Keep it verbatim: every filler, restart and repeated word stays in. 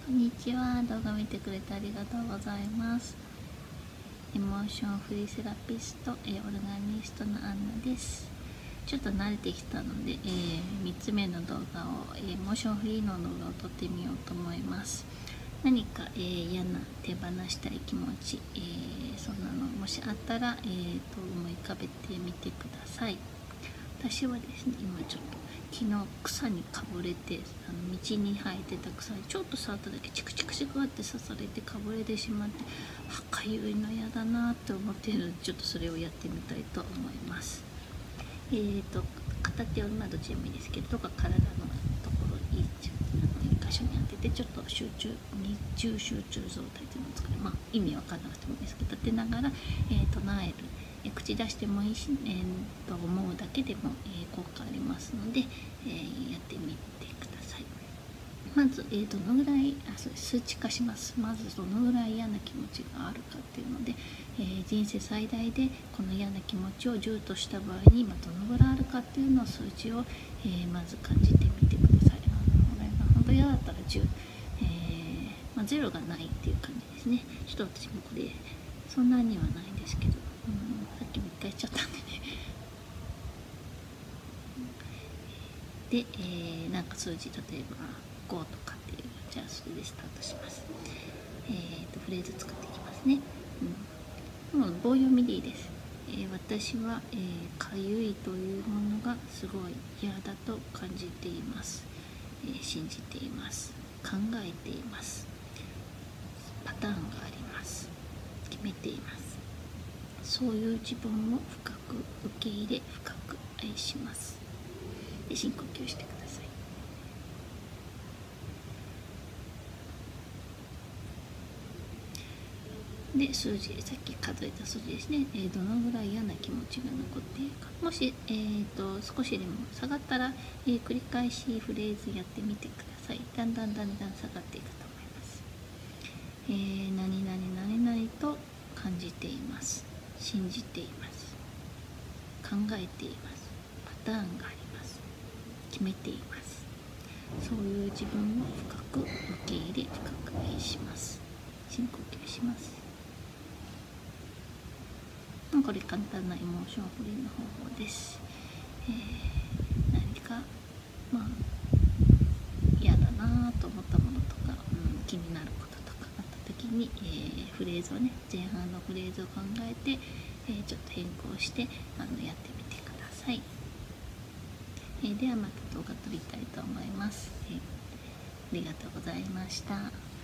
こんにちは。動画見てくれてありがとうございます。エモーションフリーセラピスト、えオルガニストのアンナです。ちょっと慣れてきたので、えー、みっつめの動画を、エモーションフリーの動画を撮ってみようと思います。何か、えー、嫌な手放したい気持ち、えー、そんなのもしあったら、えー、と思い浮かべてみてください。私はですね、今ちょっと昨日草にかぶれて、あの道に生えてた草にちょっと触っただけチクチクチクって刺されてかぶれてしまって、かゆいの嫌だなって思っているので、ちょっとそれをやってみたいと思います。えーと片手をまあどっちでもいいですけど、とか体のところいい箇所に当てて、ちょっと集中日中集中状態っていうのを作る、まあ意味わからなくてもいいですけど、立てながら、えー、唱える、えー、口出してもいいし、えー、と思うだけでも、えー、効果ありますので、えー、やってみてください。まず、えー、どのぐらいあそう数値化します。まずどのぐらい嫌な気持ちがあるかっていうので、えー、人生最大でこの嫌な気持ちをじゅうとした場合に、まあ、どのぐらいあるかっていうのを数値を、えー、まず感じてみてください。これが本当嫌だったらじゅう、えーまあ、ゼロがないっていう感じですね。ちょっと私もこれそんなにはないんですけど、うん、さっきも一回しちゃったんでね。で、えー、なんか数字、例えばごとかっていう、じゃあそれでスタートします。えーとフレーズ作っていきますね。うん、もう棒読みでいいです。えー、私は、えー、かゆいというものがすごい嫌だと感じています。えー、信じています。考えています。パターンがあります。決めています。そういう自分を深く受け入れ、深く愛します。で、深呼吸してください。で、数字、さっき数えた数字ですね、えー、どのぐらい嫌な気持ちが残っているか。もし、えー、と少しでも下がったら、えー、繰り返しフレーズやってみてください。だんだんだんだん下がっていくと思います。えー、何々何々と感じています。信じています。考えています。パターンがあります。決めています。そういう自分を深く受け入れ、深く愛します。深呼吸します。これ簡単なエモーションフリーの方法です。えー、何か、まあ、嫌だなと思ったものとか、うん、気になることとかあった時に、えー、フレーズをね、前半のフレーズを考えて、えー、ちょっと変更してあのやってみてください。えー、ではまた動画撮りたいと思います。えー、ありがとうございました。